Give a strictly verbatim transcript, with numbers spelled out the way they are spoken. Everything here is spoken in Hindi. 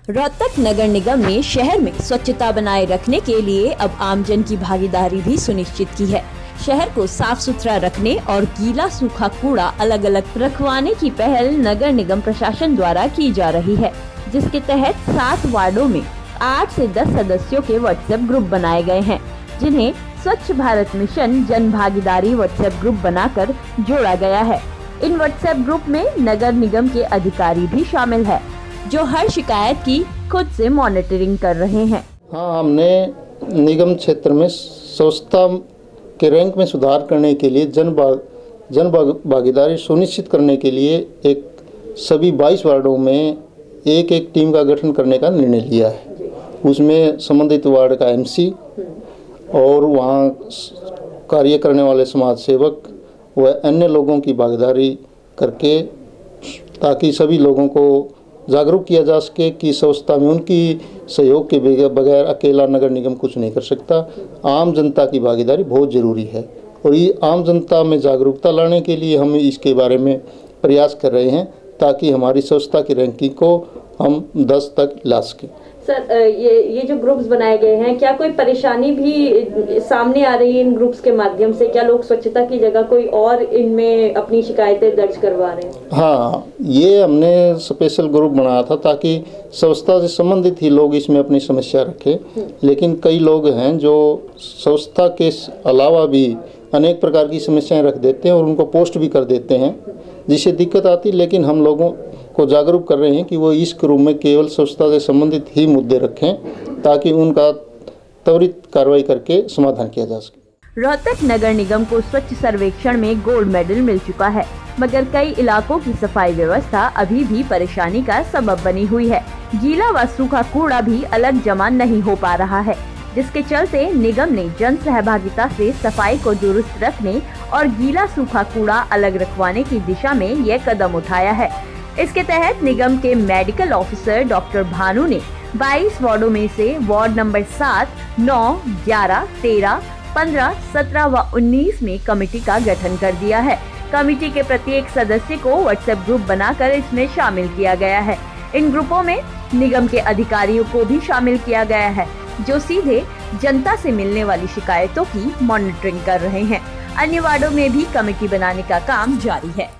रोहतक नगर निगम ने शहर में स्वच्छता बनाए रखने के लिए अब आमजन की भागीदारी भी सुनिश्चित की है। शहर को साफ सुथरा रखने और गीला सूखा कूड़ा अलग अलग रखवाने की पहल नगर निगम प्रशासन द्वारा की जा रही है, जिसके तहत सात वार्डों में आठ से दस सदस्यों के व्हाट्सएप ग्रुप बनाए गए हैं, जिन्हें स्वच्छ भारत मिशन जन भागीदारी व्हाट्सएप ग्रुप बनाकर जोड़ा गया है। इन व्हाट्सएप ग्रुप में नगर निगम के अधिकारी भी शामिल है, जो हर शिकायत की खुद से मॉनिटरिंग कर रहे हैं। हाँ, हमने निगम क्षेत्र में स्वच्छता के रैंक में सुधार करने के लिए जन भाग जन भागीदारी सुनिश्चित करने के लिए एक सभी बाईस वार्डों में एक एक टीम का गठन करने का निर्णय लिया है। उसमें संबंधित वार्ड का एमसी और वहाँ कार्य करने वाले समाज सेवक व अन्य लोगों की भागीदारी करके, ताकि सभी लोगों को जागरूक किया जा सके कि स्वच्छता में उनकी सहयोग के बगैर अकेला नगर निगम कुछ नहीं कर सकता। आम जनता की भागीदारी बहुत ज़रूरी है और ये आम जनता में जागरूकता लाने के लिए हम इसके बारे में प्रयास कर रहे हैं, ताकि हमारी स्वच्छता की रैंकिंग को हम दस तक ला सकें। सर, ये ये जो ग्रुप्स बनाए गए हैं, क्या कोई परेशानी भी सामने आ रही है इन ग्रुप्स के माध्यम से? क्या लोग स्वच्छता की जगह कोई और इनमें अपनी शिकायतें दर्ज करवा रहे हैं? हाँ, ये हमने स्पेशल ग्रुप बनाया था ताकि स्वच्छता से संबंधित ही लोग इसमें अपनी समस्या रखें, लेकिन कई लोग हैं जो स्वच्छता के अलावा भी अनेक प्रकार की समस्याएं रख देते हैं और उनको पोस्ट भी कर देते हैं, जिससे दिक्कत आती। लेकिन हम लोगों को जागरूक कर रहे हैं कि वो इस ग्रुप में केवल स्वच्छता से संबंधित ही मुद्दे रखें, ताकि उनका त्वरित कार्रवाई करके समाधान किया जा सके। रोहतक नगर निगम को स्वच्छ सर्वेक्षण में गोल्ड मेडल मिल चुका है, मगर कई इलाकों की सफाई व्यवस्था अभी भी परेशानी का सबब बनी हुई है। गीला व सूखा कूड़ा भी अलग जमा नहीं हो पा रहा है, जिसके चलते निगम ने जन सहभागिता से सफाई को दुरुस्त रखने और गीला सूखा कूड़ा अलग रखवाने की दिशा में यह कदम उठाया है। इसके तहत निगम के मेडिकल ऑफिसर डॉक्टर भानु ने बाईस वार्डों में से वार्ड नंबर सात, नौ, ग्यारह, तेरह, पंद्रह, सत्रह व उन्नीस में कमेटी का गठन कर दिया है। कमेटी के प्रत्येक सदस्य को व्हाट्सएप ग्रुप बनाकर इसमें शामिल किया गया है। इन ग्रुपों में निगम के अधिकारियों को भी शामिल किया गया है, जो सीधे जनता से मिलने वाली शिकायतों की मॉनिटरिंग कर रहे हैं। अन्य वार्डों में भी कमेटी बनाने का काम जारी है।